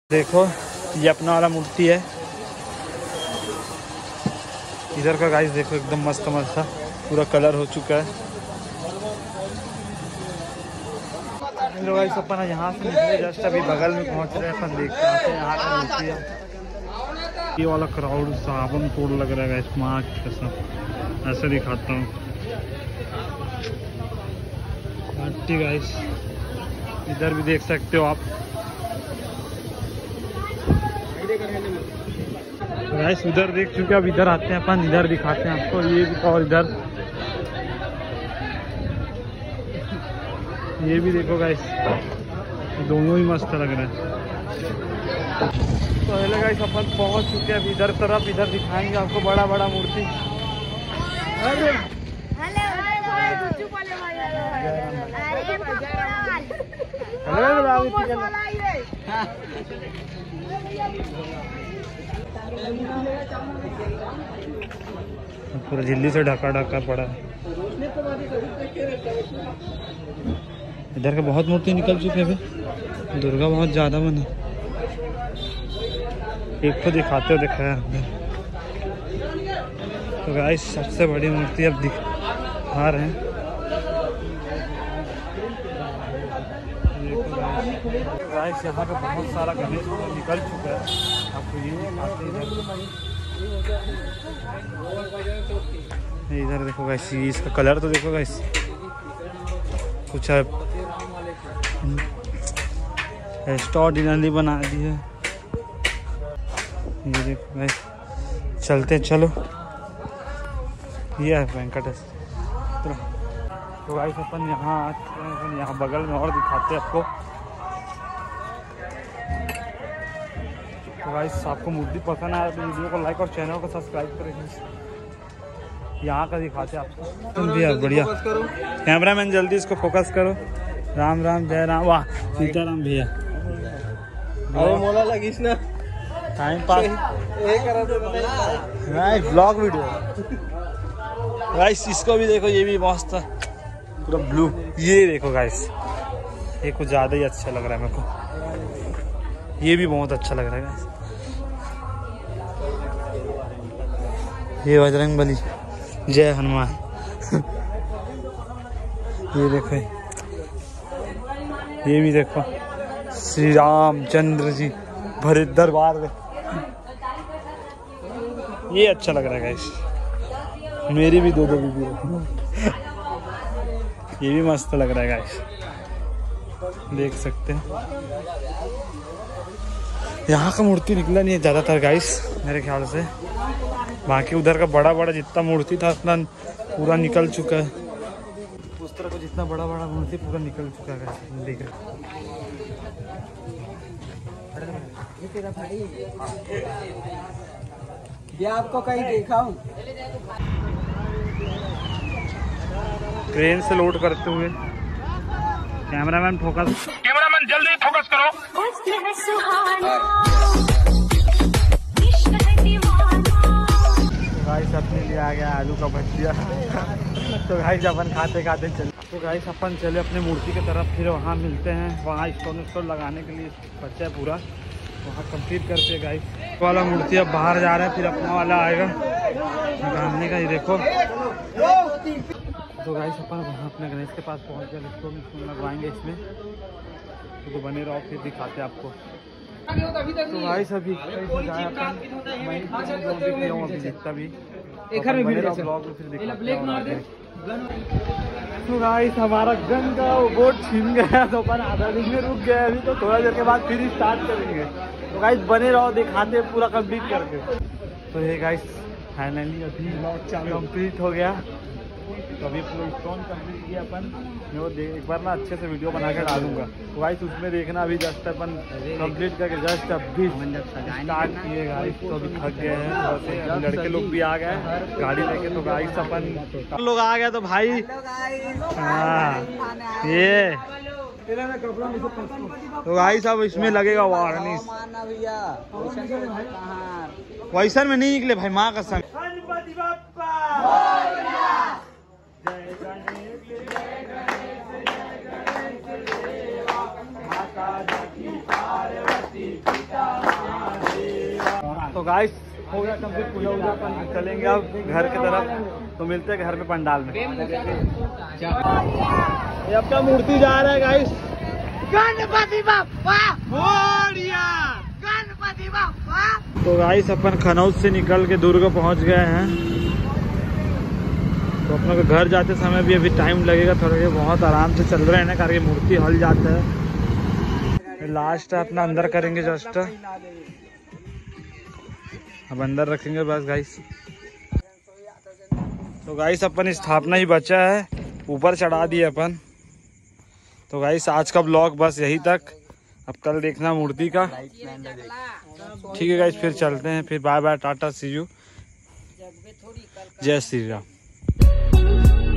देखो ये अपना वाला मूर्ति है इधर का गाइस। देखो एकदम मस्त मस्त पूरा कलर हो चुका है। हेलो गाइस, अपन यहाँ से निकले जस्ट अभी बगल में पहुँच रहे हैं। अपन देखते हैं यहाँ का मूर्ति है। ये वाला क्राउड सावन तोड़ लग रहा है गाइस। माँ की कसम ऐसे दिखाता हूँ गाइस। इधर भी देख सकते हो आप गाइस। उधर देख चुके अब इधर आते हैं अपन, इधर दिखाते हैं आपको। ये भी और इधर ये भी देखो गाइस, दोनों ही मस्त लग रहे हैं। तो हेलो गाइस, अपन पहुंच चुके हैं अब इधर तरफ। इधर दिखाएंगे आपको बड़ा बड़ा मूर्ति। पूरा झिल्ली से ढका ढका पड़ा है। इधर के बहुत मूर्ति निकल चुके हैं अभी। दुर्गा बहुत ज्यादा बनी। एक तो दिखाते हो दिखाया हमने। तो गाइस सबसे बड़ी मूर्ति अब दिखा रहे हैं। गाइस यहाँ पे बहुत सारा गणेश निकल चुका है। आपको ये इधर देखो गाइस, इसका कलर तो देखो गाइस कुछ एक्स्ट्राऑर्डिनरी बना दी है। ये देखो गाइस, चलते चलो। ये है वेंकटेश्वर। तो गाइस अपन यहाँ बगल में और दिखाते हैं आपको। तो गाइस आपको मूर्ति पसंद आया तो वीडियो को लाइक और चैनल को सब्सक्राइब करेंगे। यहाँ का दिखाते हैं आपको। तुम भी यार बढ़िया कैमरामैन, जल्दी इसको फोकस करो। राम राम जय राम। वाह सीताराम भैया। अरे मोला लगीस ना time pass blog video guys. इसको भी देखो, ये भी मस्त है पूरा ब्लू। ये देखो गाइस, ये कुछ ज़्यादा ही अच्छा लग रहा है मेरे को। ये भी बहुत अच्छा लग रहा है गाइस। ये बजरंगबली, जय हनुमान। ये देखो, ये भी देखो श्री रामचंद्र जी भरे दरबार में। ये अच्छा लग रहा है गाइस। मेरी भी दो बीबी है। ये भी मस्त लग रहा है गाइस, देख सकते हैं। यहाँ का मूर्ति निकला नहीं है ज़्यादातर गाइस मेरे ख्याल से। बाकी उधर का बड़ा बड़ा जितना मूर्ति था उतना पूरा निकल चुका है। उस तरह का जितना बड़ा बड़ा मूर्ति पूरा निकल चुका है। देख रहे ये आपको कहीं देखा हूँ ट्रेन से लोड करते हुए। कैमरामैन फोकस, कैमरामैन जल्दी फोकस करो। गाइस अपने लिए आ गया आलू का भजिया। तो गाइस अपन खाते खाते चले। तो गाइस अपन चले अपने मूर्ति की तरफ, फिर वहाँ मिलते हैं। वहाँ स्टोन लगाने के लिए बच्चा है पूरा, वहाँ कंप्लीट करते हैं गाइस। वाला मूर्ति अब बाहर जा रहा है, फिर अपना वाला आएगा निकालने का। ये देखो। तो गाइस अपन वहाँ अपने गणेश के पास पहुँच गए। स्टोन लगवाएंगे इसमें। तो बने रहो, फिर दिखाते हैं आपको। तो गाइस अभी तो गाइस हमारा गन का बोट छिन गया, तो अपन आधा दिन में रुक गए। अभी तो थोड़ा देर के बाद फिर स्टार्ट करेंगे। तो गाइस बने रहो, दिखाते पूरा कंप्लीट करके। तो ये गाइस फाइनली अभी कंप्लीट हो गया। तो अभी पूरा स्टोन कंप्लीट किया अपन। मैं वो एक बार ना अच्छे से वीडियो बना के डालूंगा। तो गाइस उसमें देखना। अभी जस्ट अपन कंप्लीट करके जस्ट अभी स्टार्ट किए गाइस। तो अभी थक गए हैं, लड़के लोग भी आ गए गाड़ी लेके। तो गाइस अपन लोग आ गए। तो भाई हाँ ये तो गाइस अब इसमें लगेगा वार्निश। वैसा में नहीं निकले भाई, माँ कसम। पार्वती पिता गाइस हो गया कंप्लीट पूजा वूजा, अपन चलेंगे अब घर की तरफ। तो मिलते हैं घर पे पंडाल में। ये अपना मूर्ति जा रहा है गाइस। गणपति बाप्पा मोरिया, गणपति बाप्पा। तो गाइस अपन खनौज से निकल के दुर्ग पहुंच गए हैं। तो अपनों के घर जाते समय भी अभी टाइम लगेगा थोड़ा, ये बहुत आराम से चल रहे हैं ना, कारण मूर्ति हल जाता है। लास्ट अपना अंदर करेंगे जस्ट, अब अंदर रखेंगे बस गाइस। तो गाइस अपन स्थापना ही बचा है, ऊपर चढ़ा दिए अपन। तो गाइस आज का ब्लॉग बस यही तक, अब कल देखना मूर्ति का। ठीक है गाइस, फिर चलते हैं, फिर bye bye, tata, see you, जय श्री राम।